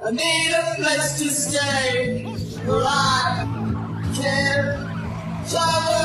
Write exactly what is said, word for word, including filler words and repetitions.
I need a place to stay where I can travel.